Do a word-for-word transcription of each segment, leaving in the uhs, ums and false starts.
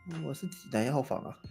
我是哪一号房啊？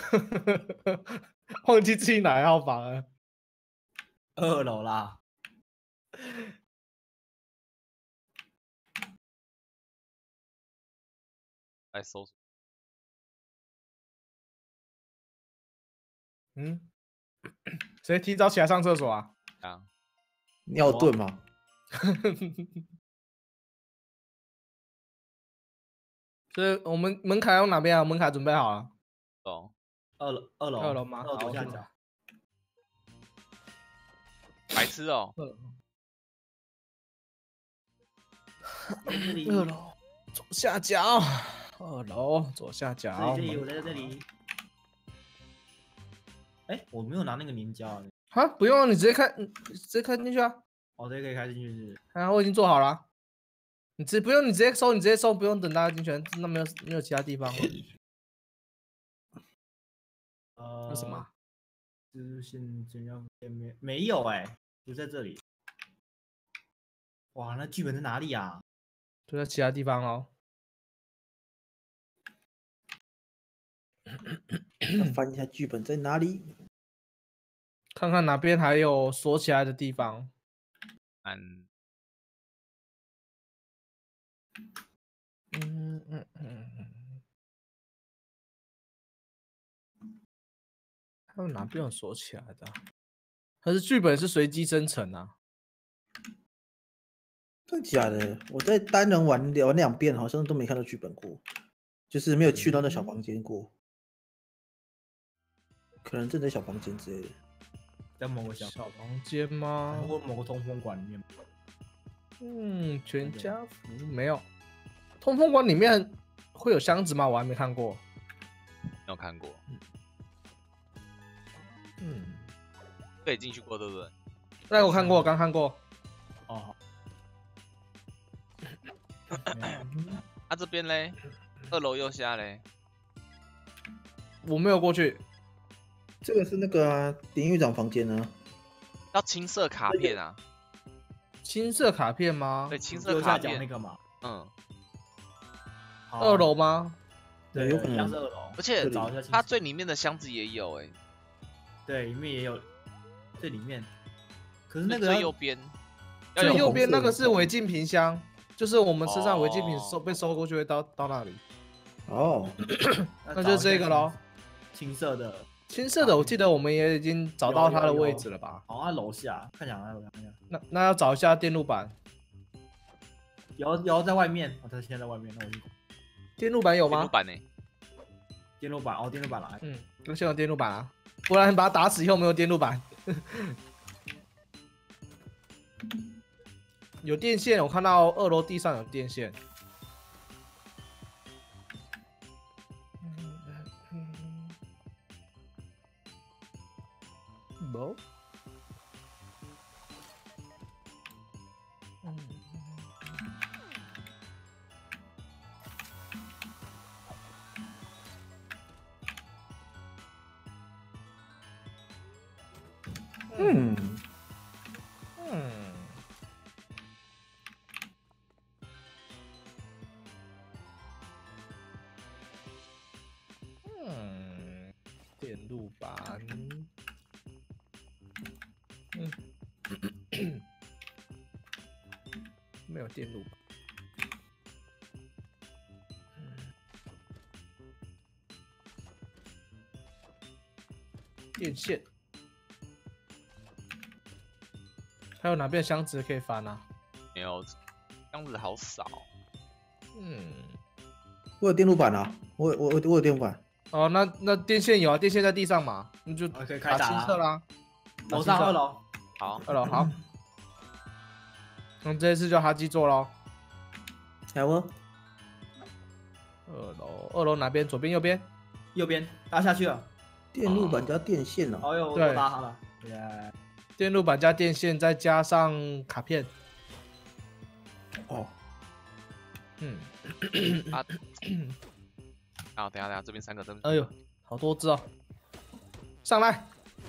忘记自己哪一号房了。 二楼啦。 来搜索。 嗯，谁提早起来上厕所啊？ 啊， 尿遁吗？ 所以我们门卡用哪边啊？门卡准备好了。 哦， 二楼，二楼， 二楼吗？ 二楼左下好角。 白痴哦。 这里。 二楼左下角。二楼左下角。 这里，我在这里。哎，我没有拿那个凝胶啊。 啊，不用，你直接开，直接开进去啊。 哦，这个可以开进去是。 啊，我已经做好了。你直不用，你直接收，你直接收，不用等大家进去，那没有没有其他地方了。 呃， 那什么？ 资讯怎样见面？没有哎、欸，不在这里。哇，那剧本在哪里啊？ 就在其他地方哦。 翻一下剧本在哪里？ 看看哪边还有锁起来的地方。 嗯。 嗯嗯嗯嗯。还有哪边有锁起来的、啊？还是剧本是随机生成啊？ 真假的？我在单人玩玩两遍，好像都没看到剧本过，就是没有去到那小房间过。可能正在小房间之类的， 在某个小小房间吗？ 或某个通风管里面。 嗯，全家福没有。通风管里面会有箱子吗？我还没看过。 没有看过。 嗯， 可以进去过，对不对？ 那我看过，刚看过。 哦。 啊，这边嘞，二楼右下嘞。 我没有过去。 这个是那个啊，典狱长房间呢、啊。 要青色卡片啊。 青色卡片吗？ 对，青色卡片那个嘛。 嗯。 二楼吗？ 对，有可能是二楼。 而且它最里面的箱子也有哎、欸。 对，里面也有。最里面。可是那个最右边。 最右边那个是违禁品箱，就是我们身上违禁品收被收过去会到到那里。 哦， 那就是这个咯。 青色的。 青色的，我记得我们也已经找到它的位置了吧？ 好，在楼下，看起来在楼下。 那那要找一下电路板。 有有在外面，哦，他现在在外面，那我就。 电路板有吗？ 电路板呢？ 电路板哦，电路板来。 嗯，那先有电路板啊，不然把它打死以后没有电路板。有电线，我看到二楼地上有电线。没。 嗯嗯。嗯，电路板。嗯，没有电路板。电线。还有哪边箱子可以翻啊？ 没有，箱子好少。 嗯， 我有电路板啊，我我我我有电路板。 哦，那那电线有啊，电线在地上嘛，你就可以开打青色啦。 楼上二楼。 好， 二楼好。那这一次就哈基做咯。 来我。 二楼，二楼哪边？左边、右边？ 右边，搭下去了。 电路板加电线哦。 哦哟， 对， 搭好了。耶。 电路板加电线，再加上卡片。 哦。 嗯。 啊。啊，等下等下，这边三个灯。 哎呦，好多只哦！上来，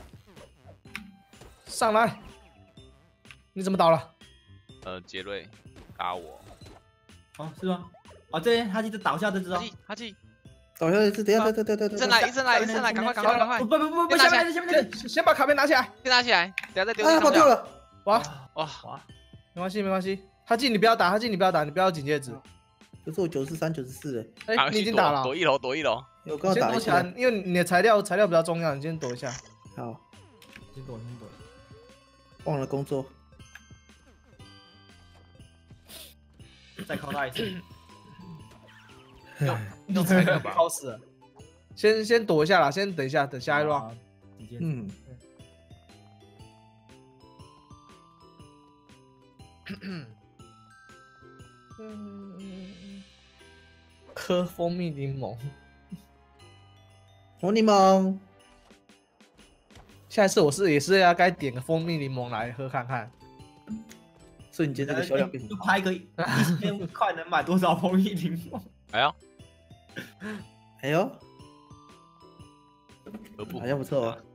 上来！你怎么倒了？ 呃，杰瑞打我。 哦，是吗？哦，这边哈基就倒下这只哦。 哈基，哈基。 倒下来一次，等一下，等等等等等。 医生来，医生来，医生来，赶快赶快赶快不！不不不不，下面下面先先把卡片拿起来。 先拿起来，等下再丢啊， 地上就好。 跑掉了。 哇， 哇， 哇！ 没关系没关系，哈记你不要打，哈记你不要打，你不要警戒值。 可是我九十三、九十四哎， 哎， 赶快去你已经打了哦。 躲躲一楼，躲一楼。 我刚刚打一你先躲起来下。， 因为你的材料材料比较重要，你先躲一下。 好， 先躲先躲。 忘了工作。 再靠他一次。 用材料吧。 好死了，先先躲一下啦，先等一下，等下一轮。 啊。直接嗯， 嗯，喝蜂蜜柠檬。 红柠檬。 下一次我是也是要该点个蜂蜜柠檬来喝看看。 瞬间这个销量变就拍个一千块能买多少蜂蜜柠檬？ 哎呦， 哎呦， 何不好像不错哦。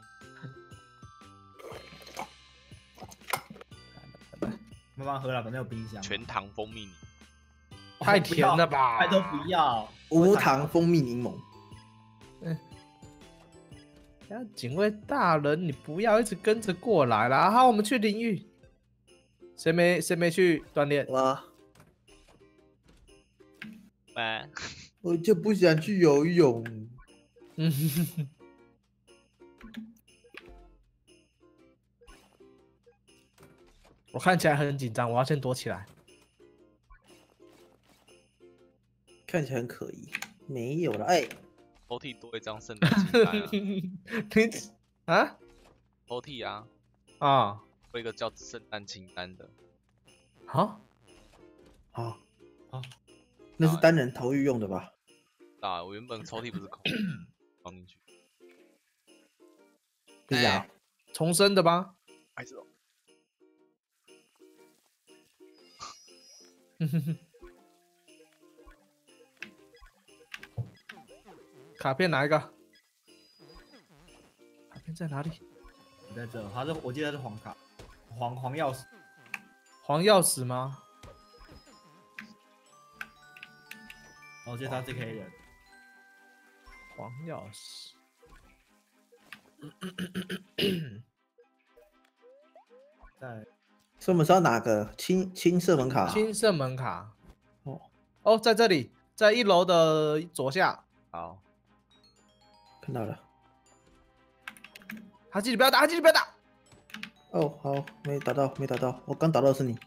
慢慢喝了，反正有冰箱。 全糖蜂蜜泥。 太甜了吧？ 拜托不要。 无糖蜂蜜柠檬。 呀，警卫大人，你不要一直跟着过来啦！好，我们去淋浴。谁没谁没去锻炼？ 哇， 哎， 我就不想去游泳。 嗯，我看起来很紧张，我要先躲起来。 看起来很可疑。没有了，哎， 抽屉多一张圣诞清单啊！ 你啊抽屉啊， 啊有一个叫圣诞清单的。 好， 好， 好， 那是单人逃狱用的吧？ 啊，我原本抽屉不是空，放进去。 是这样。 重生的吗？ 还是哦。 卡片哪一个？卡片在哪里？ 你在这，他是我记得是黄卡，黄黄钥匙。 黄钥匙吗？ 我记得他是 K 人。 黄钥匙。 在所以我们是要哪个青青色门卡？ 金色门卡。 哦哦，在这里，在一楼的左下。 好， 看到了。 哈基，你不要打，哈基，你不要打。 哦，好，没打到，没打到，我刚打到的是你。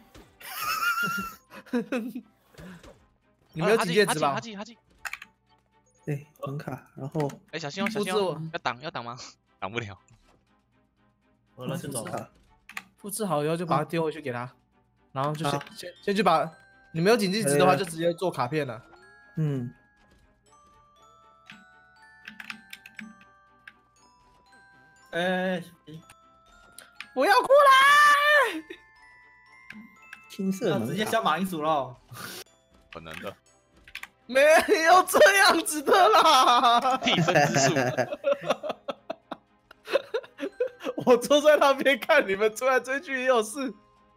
你没有哈警戒值吧哈？记哈记， 对，门卡，然后哎，小心哦，小心复制我哦，要挡要挡吗？挡不了。 我了就走了。 卡。 复制好以后就把它丢回去给他，然后就先好先先去把，你没有警戒值的话呃就直接做卡片了。 嗯， 哎， 不要过来！ 青色门卡。 要直接消马铃薯喽。 可能的。 没有这样子的啦！ 替身之术。 我坐在那边看你们追来追去也有事。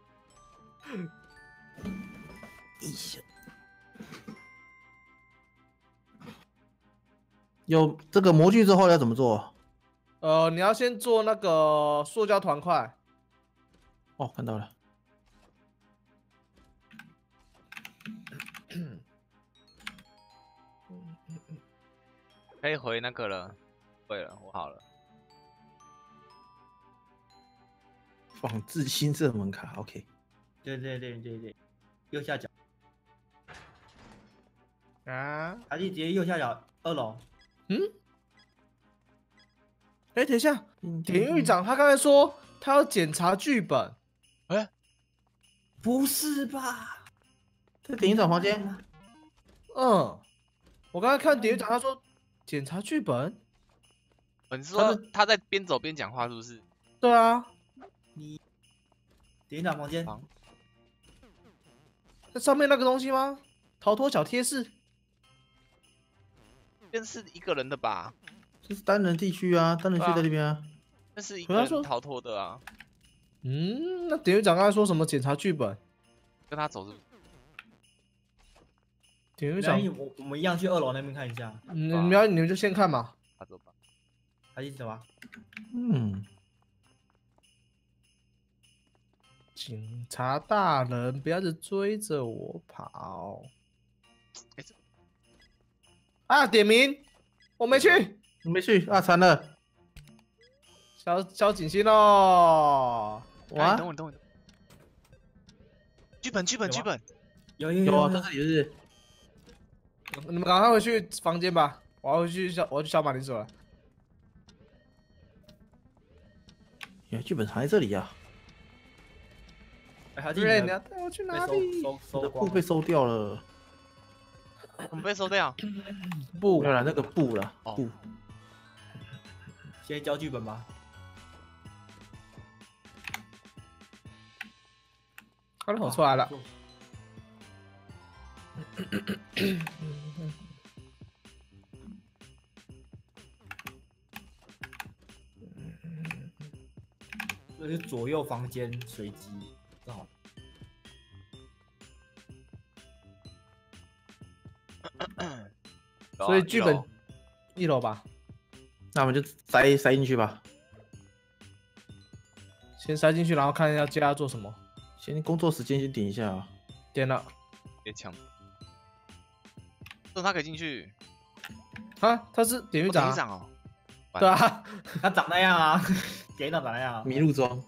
有这个模具之后要怎么做？ 呃，你要先做那个塑胶团块。 哦，看到了。 可以回那个了，会了，我好了。 仿制新色门卡 ，OK。 对对对对对，右下角， 啊？ 还是直接右下角二楼。 嗯？哎，等一下，典狱长他刚才说他要检查剧本。 哎， 不是吧？ 在典狱长房间。 嗯，我刚才看典狱长他说检查剧本。 你是说他在边走边讲话是不是？ 对啊， 你典狱长房间。 好那上面那个东西吗？逃脱小贴士。 那是一个人的吧？ 这是单人地区啊，单人区在那边啊。 那是一可他说个人逃脱的啊， 嗯，那典狱长刚才说什么检查剧本？ 跟他走是不是？ 典狱长然后，我我们一样去二楼那边看一下， 你你们要你们就先看嘛。 他走吧。 还是什么？ 嗯， 警察大人，不要只追着我跑！ 哎这啊，点名，我没去， 你没去啊？惨了！ 小小警星喽！ 哎哇你，等我，你等我。剧本，剧本， 有吗剧本。 有有有啊， 有在这里是你们赶快回去房间吧，我要回去小，我要去小马铃薯了。 原来剧本藏在这里啊！ 哎，还记对， 得你要带我去被哪里？ 收收我收光了的布被收掉了， 我们被收掉。 不没有啦，那个布啦， 哦布。 先交剧本吧。 刚才我出来了。 这是左右房间随机，正好。 有啊所以剧本一楼一楼吧， 那我们就塞塞进去吧。 先塞进去，然后看要接他做什么。 先工作时间先点一下啊。 点了别抢。这他可以进去。 啊，他是典狱长啊， 哦典狱长哦。 对啊， 他长那样啊，给长长那样啊。 麋鹿装。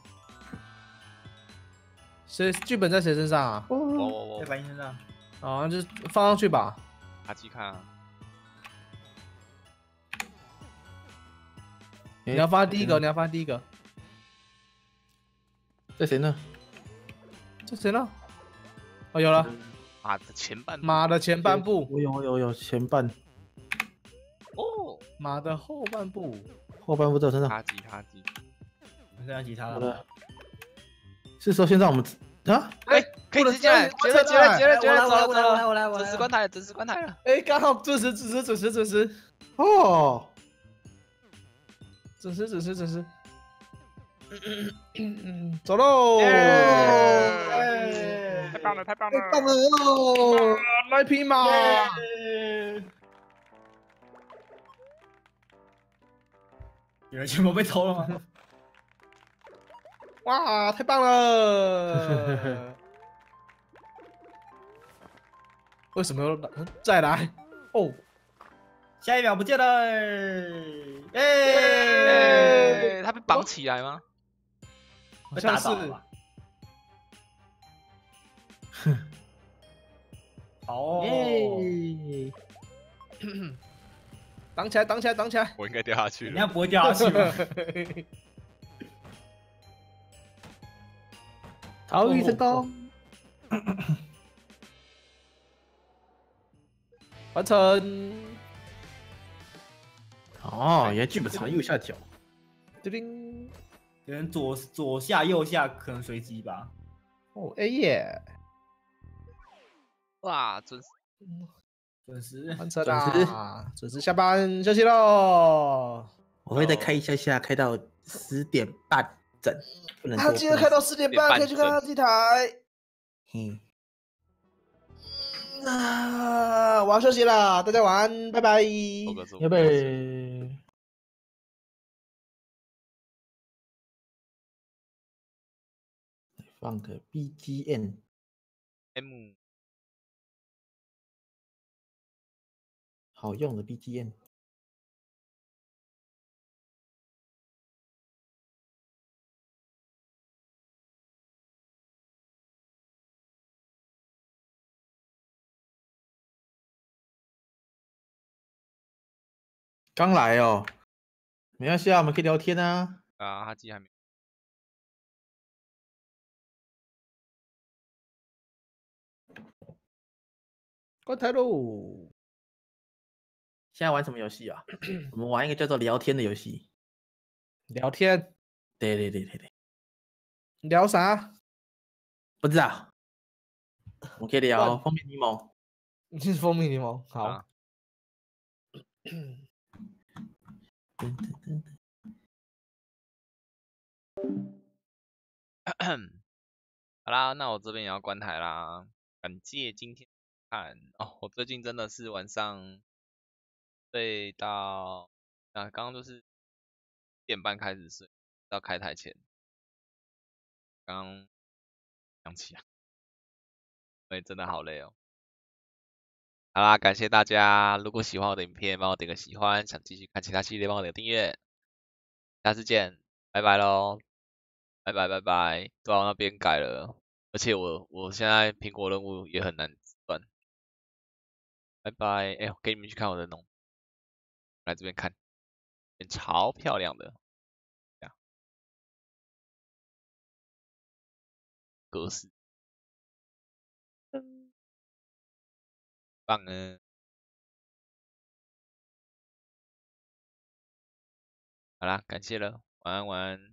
谁剧本在谁身上啊？ 我我我在白银身上， 啊，就放上去吧。 阿基看啊。 你要放在第一个， 嗯你要放在第一个。 在谁呢？ 这谁呢？哦，有了， 马的前半部马的前半部， 我有我有我有前半哦。 马的后半部。 后半部在我身上。 哈基哈基。 我现在吉他了。 好的。是说现在我们啊？ 哎，可以直接进来，结了结了结了结了，走了走我来我来了。 我来我来。 准时关台了，准时关台了。 哎，刚好准时准时准时准时哦， 准时准时准时。嗯，走喽！ 耶哎太棒了太棒太棒了哦！来匹马！ 有人全部被偷了吗？ 哇，太棒了！为什么要再来？哦， 下一秒不见了！哎， 哎，他被绑起来吗？ 好被打像是。 倒了吧？好哦， 耶！ 挡起来，挡起来，挡起来！ 我应该掉下去人家了。 不会掉下去吗？ 逃逸成功。 完成。 哦，原来剧本藏右下角。 叮叮。 可能左左下右下可能随机吧。 哦，A 耶！ 哇，准时。 准时。 完成准时啦！准时下班休息喽。 我会再开一下下，开到十点半整，不能多。 他今天开到四点半，可以去看他机台。 嗯。 啊，我要休息了，大家晚安，拜拜。 收个收要被放个 B G M。 M。 好用的 B G M。 刚来哦，没关系啊，我们可以聊天啊。 啊，哈基还没。 关台喽。 现在玩什么游戏啊？我们玩一个叫做聊天的游戏。 聊天。 对对对对对。 聊啥？ 不知道。我们可以聊蜂蜜柠檬。 你是蜂蜜柠檬，好。 啊好啦，那我这边也要关台啦。感谢今天看哦，我最近真的是晚上睡到啊，刚刚就是点半开始睡，到开台前，刚想起来，所以真的好累哦。好啦，感谢大家，如果喜欢我的影片，帮我点个喜欢，想继续看其他系列，帮我点个订阅，下次见，拜拜喽，拜拜拜拜，对啊，那边改了，而且我我现在苹果任务也很难断，拜拜，哎、我给你们去看我的农，来这边看，超漂亮的，这样格式，棒呢。好啦，感谢了，晚安晚安。